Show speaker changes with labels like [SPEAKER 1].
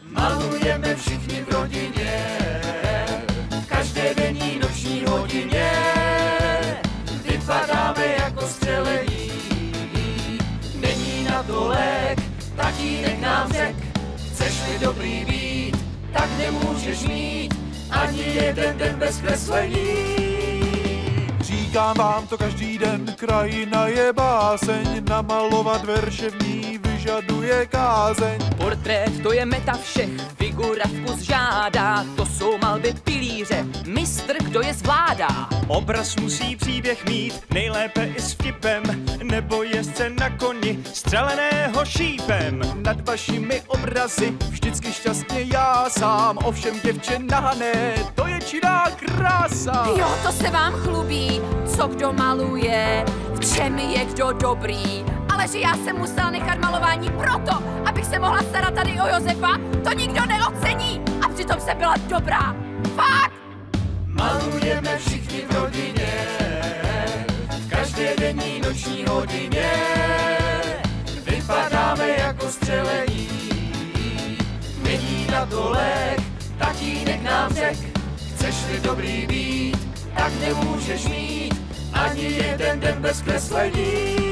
[SPEAKER 1] Malujeme všichni v rodině, v každé denní noční hodině. Vypadáme jako střelení, není na to lék. Tatínek nám řek, chceš-li dobrý být, tak nemůžeš mít ani jeden den bez kreslení.
[SPEAKER 2] Říkám vám to každý den, krajina je báseň, namalovat verše v ní vyžaduje kázeň.
[SPEAKER 3] Portrét to je meta všech, figura vkus žádá, to jsou malby pilíře, mistr kdo je zvládá.
[SPEAKER 4] Obraz musí příběh mít, nejlépe i s vtipem, nebo jezdce na koni, střeleného šípem.
[SPEAKER 5] Nad vašimi obrazy vždycky šťastně já sám, ovšem děvče nahané, to je čirá krása.
[SPEAKER 6] Jo, to se vám chlubí, co kdo maluje, v čem je kdo dobrý. Ale že já jsem musela nechat malování proto, abych se mohla starat tady o Josefa, to nikdo neocení a přitom jsem byla dobrá. Fakt!
[SPEAKER 1] Malujeme všichni v rodině, v každé denní noční hodině. Vypadáme jako střelení, není na to lék. Tatínek nám řek, chceš-li dobrý být, tak nemůžeš mít ani jeden den bez kreslení.